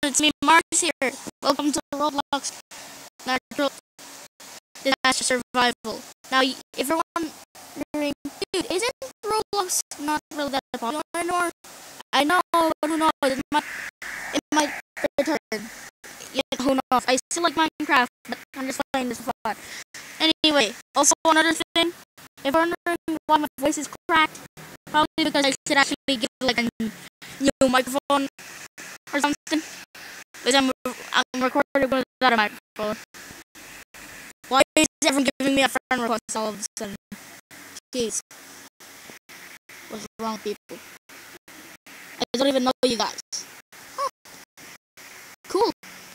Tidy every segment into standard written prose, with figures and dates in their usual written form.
it's me, Marius here. Welcome to Roblox Natural Disaster Survival. Now, if you're wondering, dude, isn't Roblox not really that popular anymore? I know, but who knows? It might return. Yeah, who knows? I still like Minecraft, but I'm just playing this for fun. Anyway, also another thing, if you're wondering why my voice is cracked, probably because I should actually get like a new microphone or something. Because I'm recording without a microphone. Why is everyone giving me a friend request all of a sudden? Jeez. What's wrong, people? I don't even know you guys. Oh, cool.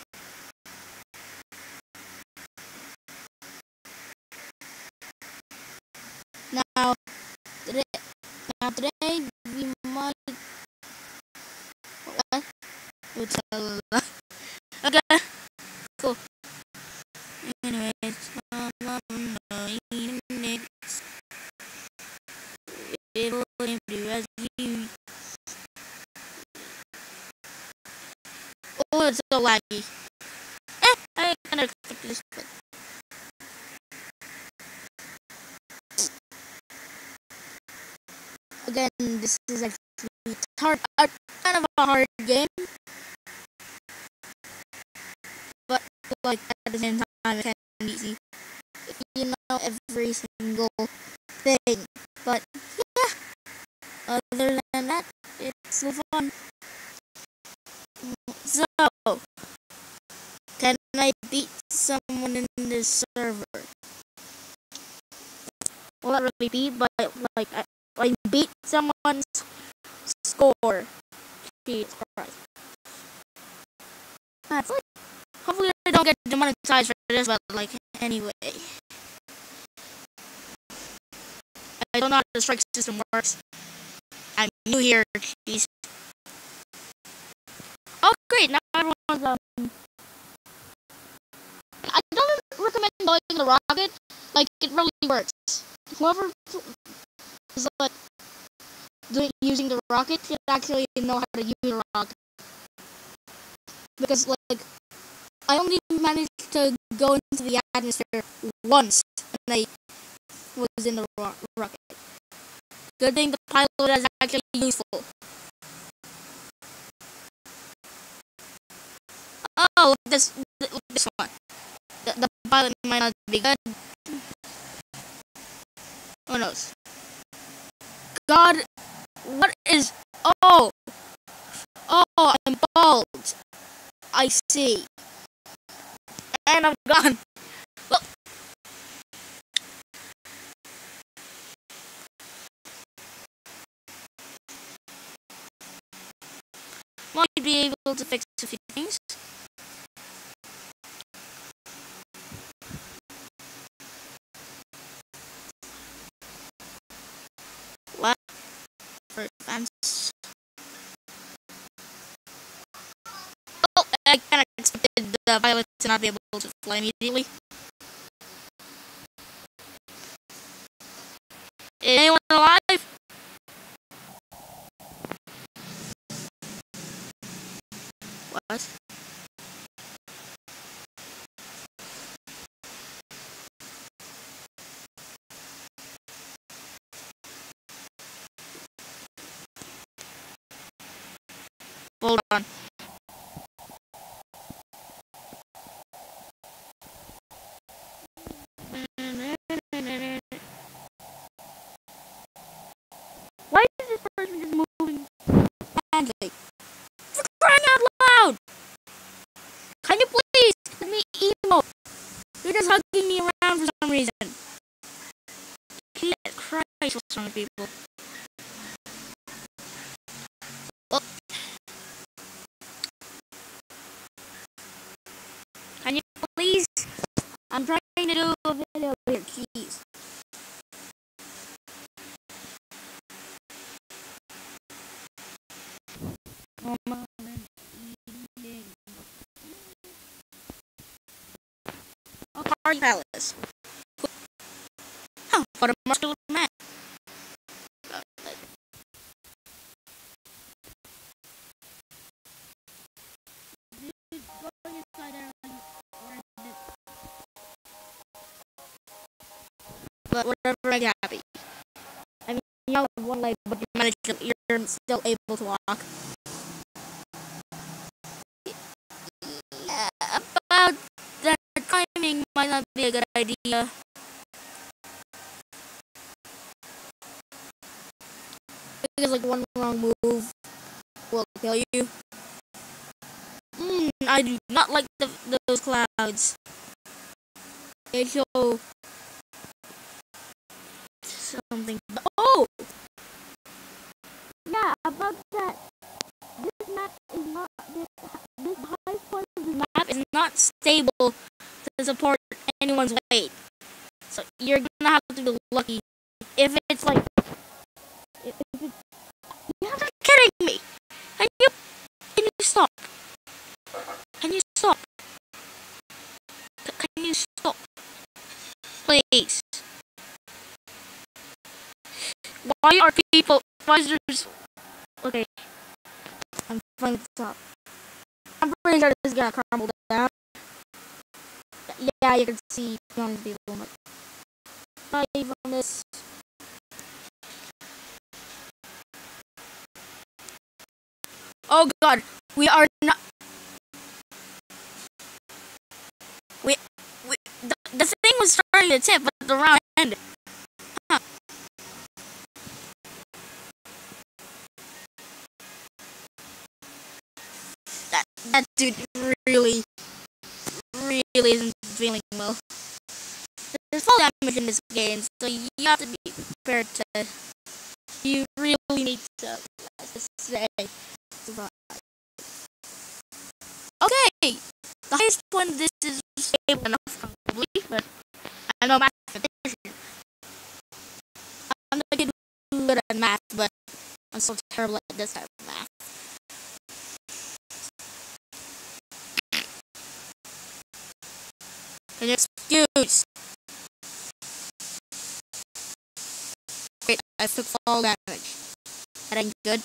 Now today we might. What? Okay, cool. Anyways, oh, it's so laggy. I kind of expected this, but again, this is actually hard, kind of a hard game, but like at the same time, it can be easy if you know every single thing. But yeah, other than that, it's so fun. So, can I beat someone in this server? Well, not really beat, but like I beat someone's score. Jesus Christ. That's like, hopefully I don't get demonetized for this, but like, anyway. I don't know how the strike system works. I'm new here, jeez. Oh great, now everyone's I don't recommend going the rocket. Like, it really works. Whoever is like using the rocket should actually know how to use the rocket. Because like I only managed to go into the atmosphere once and I was in the rocket. Good thing the pilot is actually useful. Oh, this one. The pilot might not be good. Who knows? God, what is... Oh, I'm bald. I see. And I'm gone. Well, might be able to fix a few things. What? For fans. Oh, I kind of expected the pilot to not be able to fly immediately. Is anyone alive? What? Hold on. Why is this person just moving frantically? For crying out loud! Can you please let me emote? You're just hugging me around for some reason. Jesus Christ, what's wrong with people? Oh. Can you please? I'm trying to do a video here, jeez. Oh, Party Palace. Huh, what a muscular man. but whatever makes you happy. I mean, you have one leg, but you're still able to walk. Yeah, about that climbing might not be a good idea. Because like one wrong move will kill you. I do not like those clouds. They show something. Oh! Yeah, about that. This map is not. This high part of the map is not stable to support anyone's weight. So you're gonna have to be lucky. If it's like. If it's. You're not kidding me! Can you stop? Can you stop? Can you stop? Please. Why are people? Why is there? Okay, I'm finally stop. I'm pretty sure this is gonna crumble down. Yeah, you can see young people. Not even this. Oh God, we are not. The thing was starting to tip, but the round ended. Huh. That dude really isn't feeling well. There's fall damage in this game, so you have to be prepared to. You really need to, let's say, survive. Okay, the highest point of this is stable enough, probably, but I'm no mathematician. I'm not good at math, but I'm so terrible at this type of math. Can you excuse? Wait, I took fall damage. That ain't good.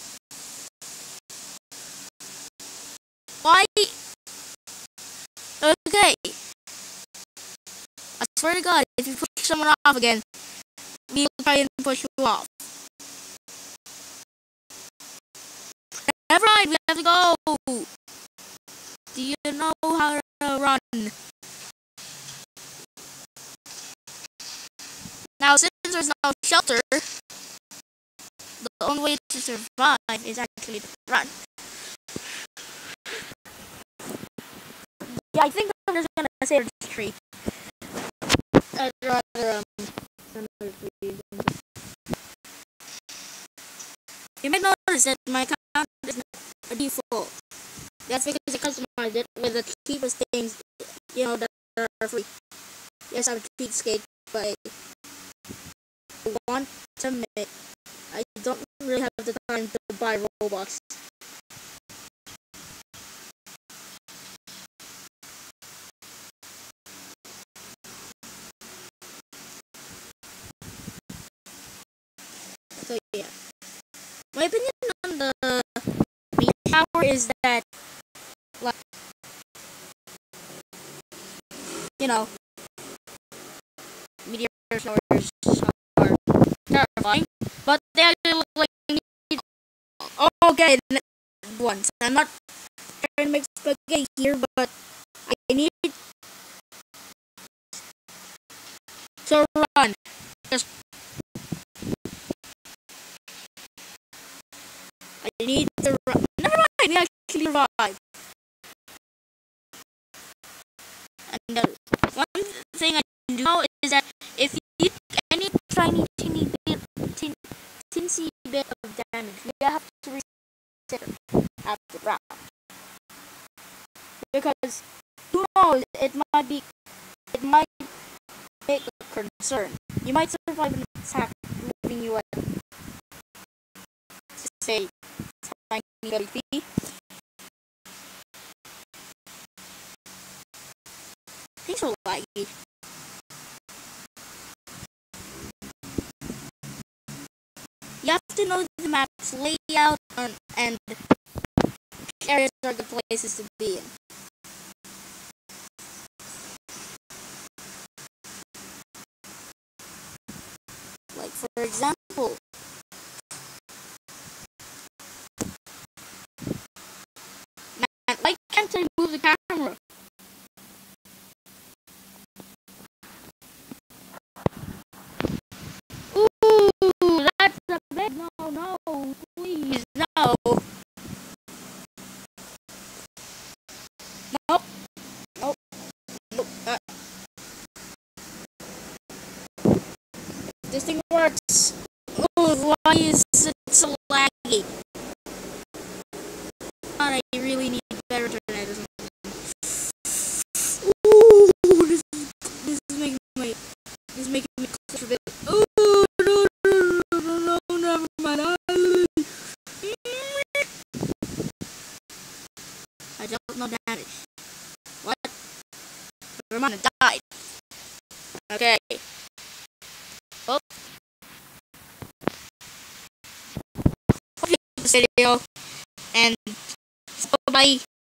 Why? Okay. I swear to God, if you push someone off again, we'll try and push you off. Never mind, we have to go. Do you know how to run? Now, since there's no shelter, the only way to survive is actually to run. Yeah, I think I'm just gonna save this tree. I'd rather, another tree. You may notice that my account is not a default. That's because I customized it with the cheapest things, that are free. Yes, I'm a cheapskate, but I want to admit, I don't really have the time to buy Roblox. So yeah, my opinion on the main tower is that, like, meteor showers are terrifying, but they actually look like okay, once. I'm not trying to make spaghetti here, but I need to run. Just I need to run. Never mind, we actually survived. And one thing I do know is that if you take any teensy bit of damage, you have to reset after round. Because who knows, it might make a concern. You might survive an attack, leaving you at, say, tiny HP. Things are laggy. You have to know the map's layout and areas are good places to be in. works. Oh, why is it so laggy? God, I really need better internet or something. Ooh, this is making my clutch a bit. Oh, no, never mind. I dealt no damage. What? Never mind, I died. Okay. Well, hope you like this video, and bye-bye.